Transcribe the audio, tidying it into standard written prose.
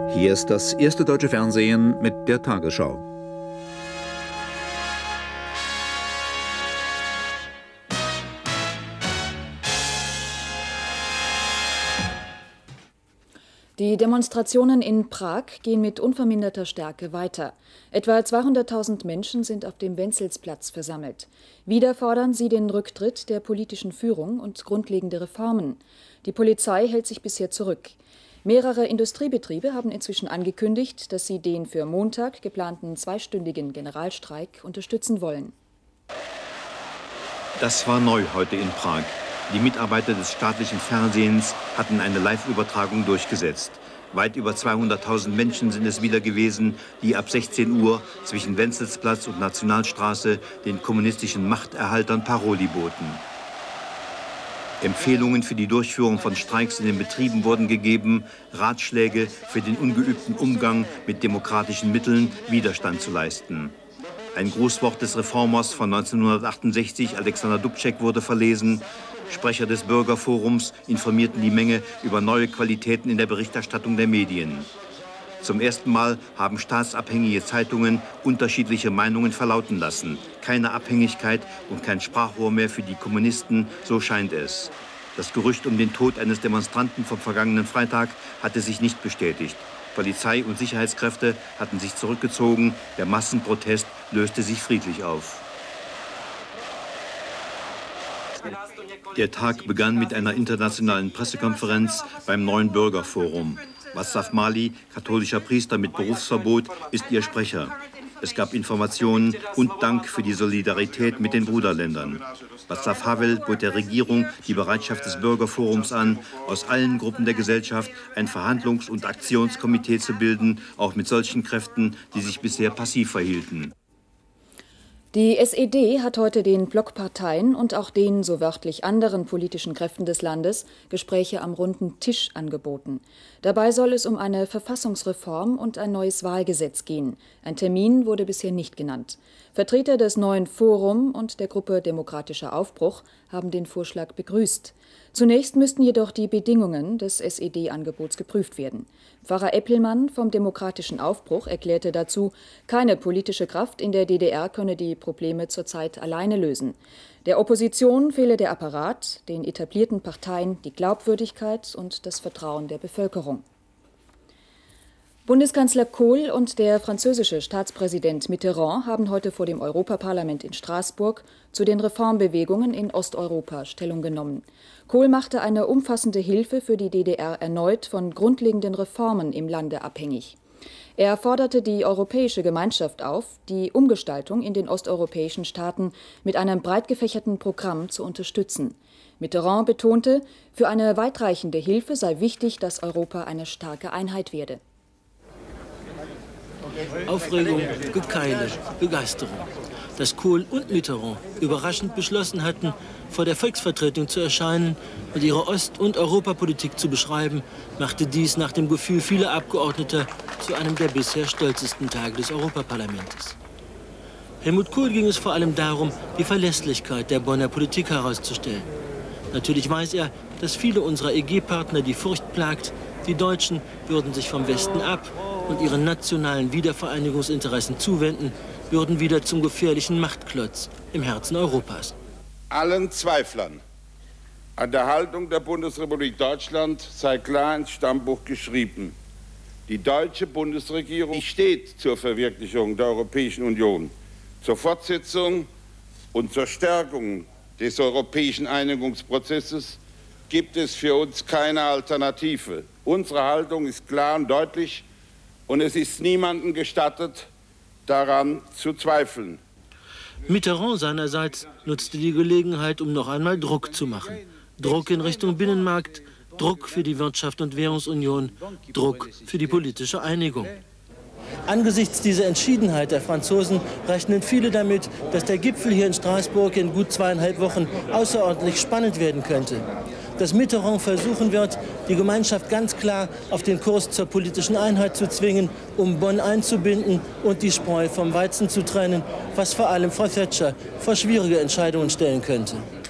Hier ist das erste deutsche Fernsehen mit der Tagesschau. Die Demonstrationen in Prag gehen mit unverminderter Stärke weiter. Etwa 200.000 Menschen sind auf dem Wenzelsplatz versammelt. Wieder fordern sie den Rücktritt der politischen Führung und grundlegende Reformen. Die Polizei hält sich bisher zurück. Mehrere Industriebetriebe haben inzwischen angekündigt, dass sie den für Montag geplanten zweistündigen Generalstreik unterstützen wollen. Das war neu heute in Prag. Die Mitarbeiter des staatlichen Fernsehens hatten eine Live-Übertragung durchgesetzt. Weit über 200.000 Menschen sind es wieder gewesen, die ab 16 Uhr zwischen Wenzelsplatz und Nationalstraße den kommunistischen Machterhaltern Paroli boten. Empfehlungen für die Durchführung von Streiks in den Betrieben wurden gegeben, Ratschläge für den ungeübten Umgang mit demokratischen Mitteln, Widerstand zu leisten. Ein Grußwort des Reformers von 1968, Alexander Dubček, wurde verlesen. Sprecher des Bürgerforums informierten die Menge über neue Qualitäten in der Berichterstattung der Medien. Zum ersten Mal haben staatsabhängige Zeitungen unterschiedliche Meinungen verlauten lassen. Keine Abhängigkeit und kein Sprachrohr mehr für die Kommunisten, so scheint es. Das Gerücht um den Tod eines Demonstranten vom vergangenen Freitag hatte sich nicht bestätigt. Polizei und Sicherheitskräfte hatten sich zurückgezogen. Der Massenprotest löste sich friedlich auf. Der Tag begann mit einer internationalen Pressekonferenz beim neuen Bürgerforum. Václav Mali, katholischer Priester mit Berufsverbot, ist ihr Sprecher. Es gab Informationen und Dank für die Solidarität mit den Bruderländern. Václav Havel bot der Regierung die Bereitschaft des Bürgerforums an, aus allen Gruppen der Gesellschaft ein Verhandlungs- und Aktionskomitee zu bilden, auch mit solchen Kräften, die sich bisher passiv verhielten. Die SED hat heute den Blockparteien und auch den so wörtlich anderen politischen Kräften des Landes Gespräche am runden Tisch angeboten. Dabei soll es um eine Verfassungsreform und ein neues Wahlgesetz gehen. Ein Termin wurde bisher nicht genannt. Vertreter des neuen Forum und der Gruppe Demokratischer Aufbruch haben den Vorschlag begrüßt. Zunächst müssten jedoch die Bedingungen des SED-Angebots geprüft werden. Pfarrer Eppelmann vom Demokratischen Aufbruch erklärte dazu, keine politische Kraft in der DDR könne die Probleme zurzeit alleine lösen. Der Opposition fehle der Apparat, den etablierten Parteien die Glaubwürdigkeit und das Vertrauen der Bevölkerung. Bundeskanzler Kohl und der französische Staatspräsident Mitterrand haben heute vor dem Europaparlament in Straßburg zu den Reformbewegungen in Osteuropa Stellung genommen. Kohl machte eine umfassende Hilfe für die DDR erneut von grundlegenden Reformen im Lande abhängig. Er forderte die Europäische Gemeinschaft auf, die Umgestaltung in den osteuropäischen Staaten mit einem breit gefächerten Programm zu unterstützen. Mitterrand betonte, für eine weitreichende Hilfe sei wichtig, dass Europa eine starke Einheit werde. Aufregung, Gekeile, Begeisterung. Dass Kohl und Mitterrand überraschend beschlossen hatten, vor der Volksvertretung zu erscheinen und ihre Ost- und Europapolitik zu beschreiben, machte dies nach dem Gefühl vieler Abgeordneter zu einem der bisher stolzesten Tage des Europaparlamentes. Helmut Kohl ging es vor allem darum, die Verlässlichkeit der Bonner Politik herauszustellen. Natürlich weiß er, dass viele unserer EG-Partner die Furcht plagt, die Deutschen würden sich vom Westen ab und ihren nationalen Wiedervereinigungsinteressen zuwenden, würden wieder zum gefährlichen Machtklotz im Herzen Europas. Allen Zweiflern an der Haltung der Bundesrepublik Deutschland sei klar ins Stammbuch geschrieben: Die deutsche Bundesregierung steht zur Verwirklichung der Europäischen Union, zur Fortsetzung und zur Stärkung des europäischen Einigungsprozesses gibt es für uns keine Alternative. Unsere Haltung ist klar und deutlich und es ist niemandem gestattet, daran zu zweifeln. Mitterrand seinerseits nutzte die Gelegenheit, um noch einmal Druck zu machen. Druck in Richtung Binnenmarkt, Druck für die Wirtschaft- und Währungsunion, Druck für die politische Einigung. Angesichts dieser Entschiedenheit der Franzosen rechnen viele damit, dass der Gipfel hier in Straßburg in gut 2,5 Wochen außerordentlich spannend werden könnte. Dass Mitterrand versuchen wird, die Gemeinschaft ganz klar auf den Kurs zur politischen Einheit zu zwingen, um Bonn einzubinden und die Spreu vom Weizen zu trennen, was vor allem Frau Thatcher vor schwierige Entscheidungen stellen könnte.